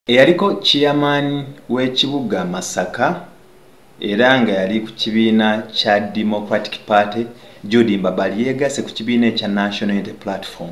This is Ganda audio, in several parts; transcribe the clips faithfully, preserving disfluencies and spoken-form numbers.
Eyaliko chairman w'ekibuga Masaka era nga yali ku kibiina kya Democratic Party Judy Mbabali yeegase ku kibiina ekya National Unity Platform.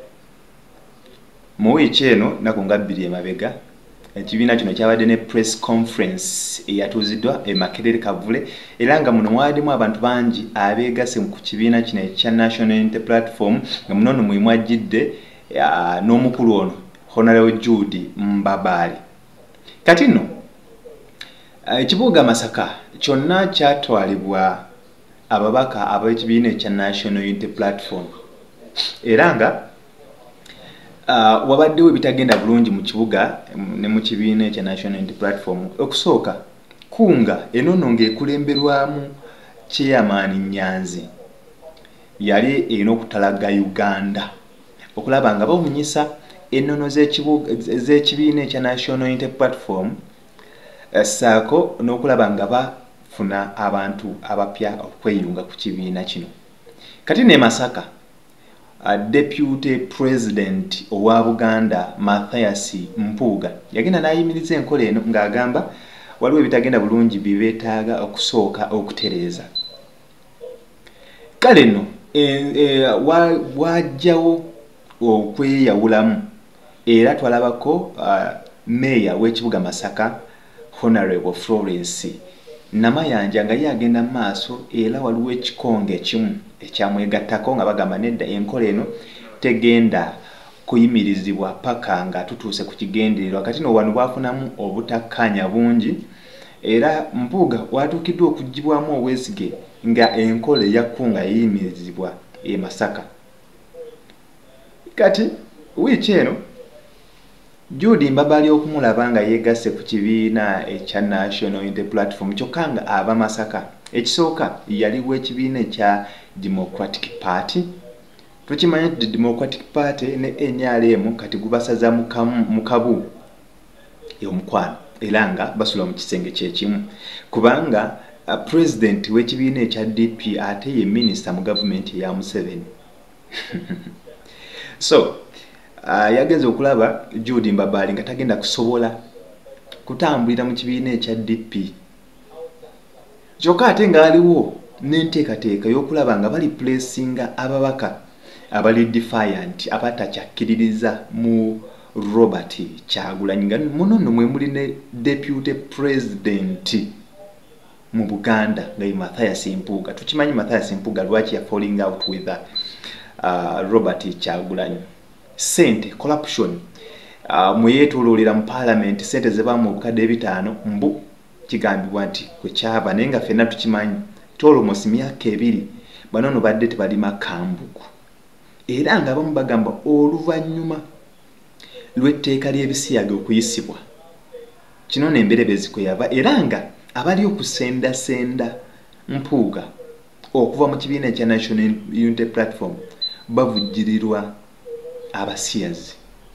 Mu wiiki eno nnaku nga bbiri emabega ekibiina kino kyabadde ne press conference eyatuuziddwa e Makerere Kavule era nga muno mwalimu abantu bangi abeegase ku kibiina kino ekya National Unity Platform nga muno no mwe mwajjidde n'omukulu ono Honorable Judy Mbabali. Kati nno ekibuga Masaka kyonna kyatwalibwa ababaka ab'ekibiina ekya National Unity Platform era nga uh, wabaddewo ebitagenda bulungi mu kibuga ne mu kibiina ekya National Unity Platform. Okusooka kunga enono ng'ekulemberwamu chairman Nyanzi yali erina okutalaga Uganda okulaba nga babunyisa enono z'ekibiina ekya National Unity Platform saako n'okulaba nga bafuna abantu abapya okweyunga ku kibiina kino. Kati ne Masaka uh, Deputy President owa Buganda Mathias Mpuuga yagenda n'ayimiriza enkola eno ng'agamba waliwo ebitagenda bulungi bibeetaaga okusooka okutereeza. Kale nno e, e, wajjawo okweyawulamu era twalabako uh, Mayor w'ekibuga Masaka Honorable Florence Namayanja nga yagenda maaso era waliwo ekikonge ekimu ekyamwegattako nga bagamba nedda enkola eno tegenda kuyimirizibwa paka nga tutuuse ku kigendererwa. Kati no wano bwafunamu obutakkanya bungi era Mpuuga watuukiddwa okuggibwamu obwesige nga enkola eyakkunga yiyimirizibwa e Masaka. Kati wiiki eno Judy Mbabali okumulaba nga yeegasse ku kibiina ekya National Unity Platform kyokka nga aba Masaka. Ekisooka yaliwo ekibiina ekya Democratic Party. Tukimanyi nti Democratic Party ne N R M kati gubasaza mu kabu y'omukwano era nga basula mu kisenge kyekimu kubanga uh, president w'ekibiina ekya D P ate ye minister mu government ya Museveni. So Uh, yagenze okulaba Judy Mbabali nga tagenda kusobola kutambulira mu kibiina ekya D P. Kyokka ate nga aliwo n'enteekateeka y'okulaba nga bali placinga ababaka abali defiant abatakyakkiririza mu Robert Kyagulanyi nga muno nno mwe muli ne Deputy President mu Buganda nga ye Mathias Mpuuga. Tukimanyi Mathias Mpuuga lwaki ya falling out with uh, Robert Kyagulanyi. Sente corruption uh, mweyeetooloolera mu parliament sente ze bamu obukadde ebitaano mbu kigambibwa nti kwe kyava naye nga ffenna tukimanyi tolomos myaka ebiri banono badde tebalima kambugu era nga abamu bagamba oluvannyuma lw'etteeka ly'ebisiyaga okuyisibwa kino n'emberebezi kwe yava era nga abali okusendasenda Mpuuga okuva mu kibiina ekya National Unity Platform bavujjirirwa abasiyazi.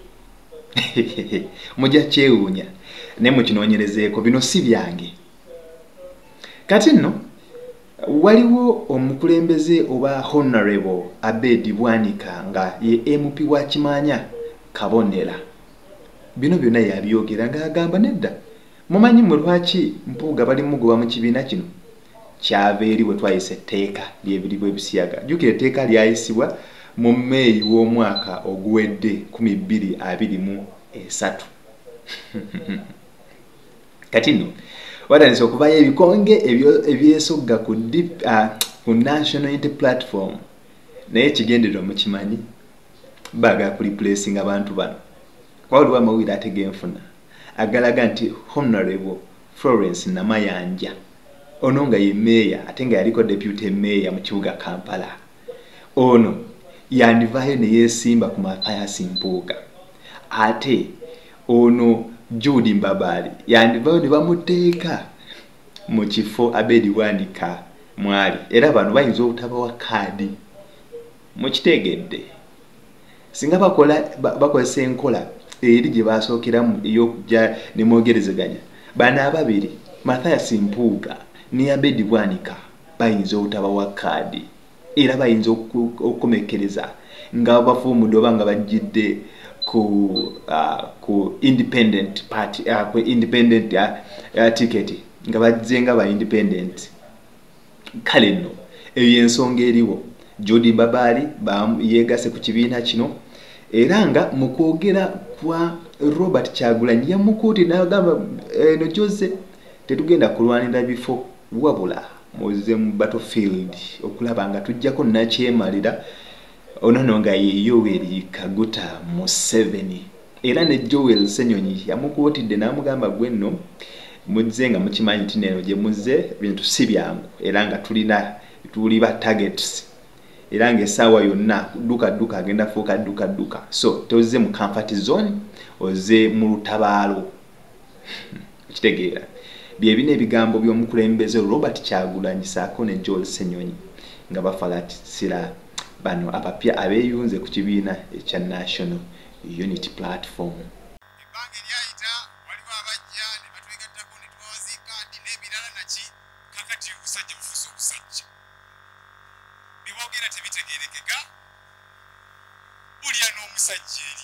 Mujja kyewuunya ne mukinoonyerezeeko bino si byange. Kati nno waliwo omukulembeze oba Honorable Abedi Bwanika nga ye M P wa Kimanya Kabonera. Bino byonna yabyogera ng'agamba nedda mumanyi mwe lwaki Mpuuga bali mugoba mu kibiina kino kyava eri bwe twayise etteeka ly'ebiribu ebisiyaga. Jjukira etteeka lyayisibwa mu May w'omwaka oguwedde kumi bbiri abiri mu esatu. Kati nno watandise okuvayo ebikonge ebyesogga ku uh, ku National Unity Platform naye ekigendererwa mukimanyi baagala kuliplacing abantu bano. Waliwo amawulire ate genfuna agalaga nti Honorable Florence Namayanja ono nga ye Mayor ate nga yaliko Deputy Mayor mu kibuga Kampala ono yandivayo ne yeesimba ku Mathias Mpuuga ate ono Judy Mbabali yandivayo ne bamuteeka mu kifo Abedi Bwanika mwali era bano bayinza obutabawa kaadi mukitegedde singa bakola bakozesa enkola eri gye basookeramu ey'okujja ne mwogerezeganya bano ababiri Mathias Mpuuga ne Abedi Bwanika bayinza obutabawa kaadi era bayinza okukomekereza nga bafuumudde oba nga bajjidde ku uh, ku independent party uh, ku independent uh, uh, ticket nga bajenga ba independent kale no eyo ensonga eriwo Jody Babali ba yegase ku kibiina kino era nga mu kwogera kwa Robert Kyagulanyi yamukuti n'agamba eno Jose tetugenda kulwanira bifo wabula muze mu battlefield okulaba nga tujjako nakyemalira onono nga ye Yoweri Kaguta Museveni era ne Joel Senyonyi yamukutidde n'amugamba gwe nno muzze nga mukimanyi nti neno gye muzze bintu si byangu era nga tulina tuli ba targets era nga essaawa yonna duka duka agenda fuuka duka duka so toze mu comfort zone oze mu lutabaalo kitegeera bye bine ebigambo by'omukulembeze Robert Kyagulanyi saako ne Joel Senyonyi nga bafalatisira bano abapya abeeyunze ku kibiina ekya National Unity Platform. Ebange lyayita waliwo abajja ne batwegattako ne tubawaziika ndi n'ebirala naki kakati obusajja bufuuse obusajja biboogera tebitegeerekeka bulya n'omusajja eri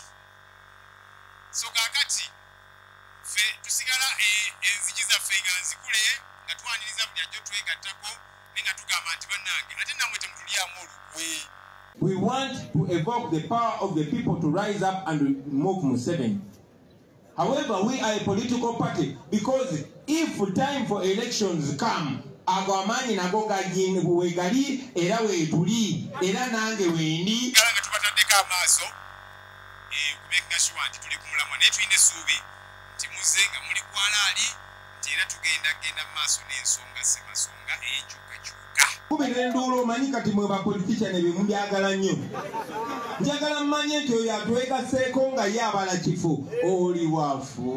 so kakati ffe tusigala enzigi zaffe nga nzikule nga twaniriza buli ajja twegattako ne nga tugamba nti bannange ate nammwe temutulyamu olukwe. We want to evoke the power of the people to rise up and remove Museveni. However, we are a political party because if time for elections come, agwamanyi nago gajini wegali era wetuli era nange wendi kalanga tubataddeko amaaso eh kubeka sure nti tuli kumulamwa ne twine suubi nti muzenga muli kwalaali nti era tugenda genda maaso n'ensonga semasonga enjuka juka kubira ndulo omanyi kati mwe ba politician ebimu byagala nnyo njagala mmanye nti oyo atwegaseeko nga ye abala kifu oli wafu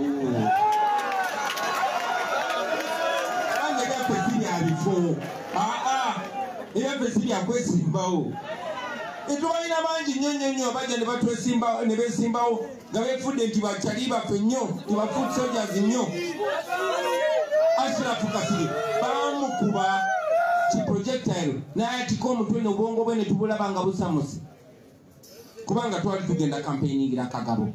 angega kwesiri abifo aa era kwesiri akwesimbawo etwalina bangi nnyo nnyo nnyo abajja ne batwesimba ne beesimbawo nga beefudde nti bakyali baffe nnyo tibafuuti soldiers nnyo Ashraf Kasiri bamukuba ki projectile naye atiko omutwe n'obwongo bwe ne tubulaba nga busamusi kubanga twali tugenda campaigningira Kagabo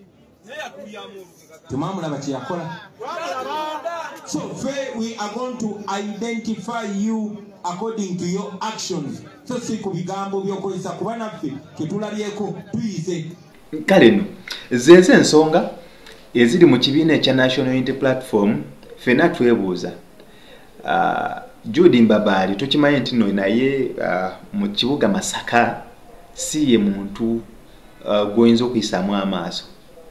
tumamulaba kye yakola. So we are going to identify you according to your actions. So si ku bigambo by'okozesa kuba naffe ketulabyeko tuyize kale no zeze ensonga eziri mu kibiina ekya National Unity Platform fena twebuuza uh, Jody Babali tukimanyi nti no naye uh, mu kibuga Masaka si ye muntu uh, goyinza okuyisaamu amaaso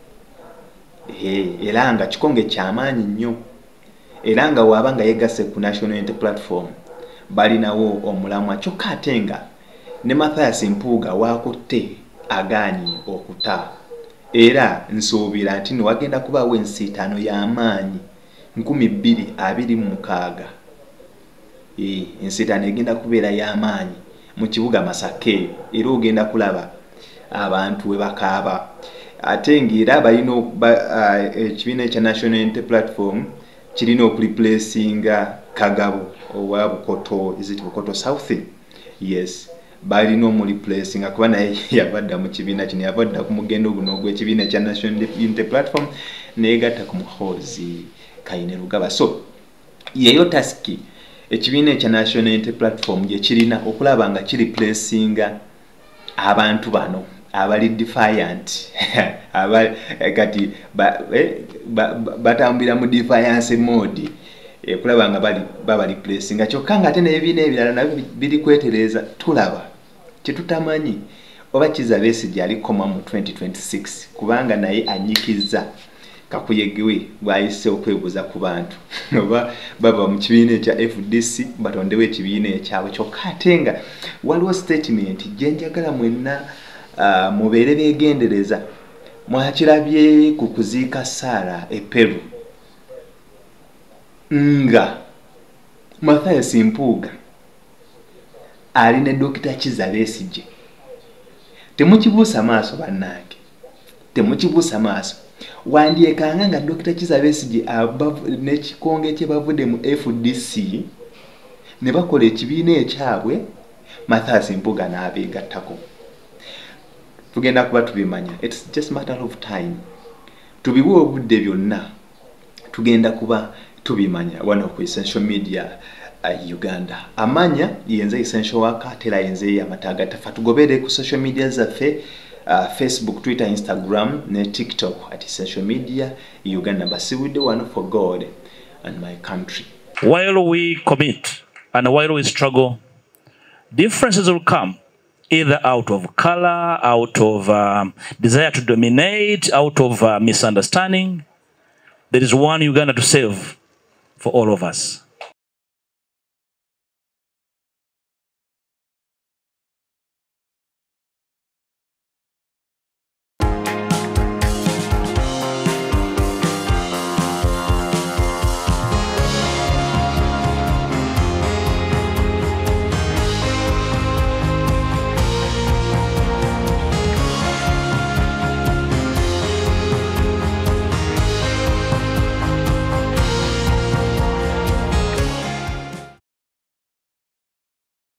eh era nga kikonge kyamaanyi nnyo era nga waabanga yegasse ku National Unity Platform balinawo omulamwa kyokka ate nga ne Mathias Mpuuga waakutte agaanyi okuta era nsuubira nti no wagenda kubaawo ensiitaano y'amaanyi nkumi bbiri abiri mu mukaaga eh ensiitaano egenda kubeera y'amaanyi mu kibuga Masaka era ogenda kulaba abantu we bakaaba ate ng'era balina ekibiina ekya National Unity Platform kirina okureplacinga Kagabo owa Bukoto is it Bukoto South yes balina omureplacinga kuba naye yabadda mu kibiina kino yabadda ku mugendo guno ogw'ekibiina ekya National Unity Platform neegatta ku muhoozi Kayine Rugaba so yeyo taski ekibiina ekya National Unity Platform gye kirina okulaba nga kireplacinga abantu bano abali defiant abali kati batambira mu defiance mode ekulaba nga bali baba replacing kyokka nga ate n'ebibiina ebirala nabyo biri kwetereza tulaba tetutamanyi oba Kizza Besigye alikoma mu twenty twenty-six kubanga naye anyikiza kakuyegewe bwayise okwebuuza ku bantu oba baba mu kibiina ekya F D C batondewo ekibiina ekyabwe kyokka ate nga waliwo statement gye njagala mwenna uh, mubeere beegendereza mwakirabye ku kuziika Sarah e Peru nga Mathias Mpuuga ali ne Dokita Kizza Besigye temukibuusa maaso bannange temukibuusa maaso wandyekanga nga Dokita Kizza Besigye n'ekikonge kye bavudde mu F D C ne bakola ekibiina ekyabwe Mathias Mpuuga n'abeegattako tugenda kuba tubimanya. It's just matter of time. Tubiwe obudde byonna tugenda kuba tubimanya wano ku Essential Media uh, Uganda. Amanya yenze Essential Worker tera yenze amataga tafa tugobere ku social media zaffe uh, Facebook, Twitter, Instagram ne TikTok at Essential Media Uganda. Basiwide one for God and my country. While we commit and while we struggle, differences will come, either out of color, out of um, desire to dominate, out of uh, misunderstanding. There is one Uganda to save for all of us.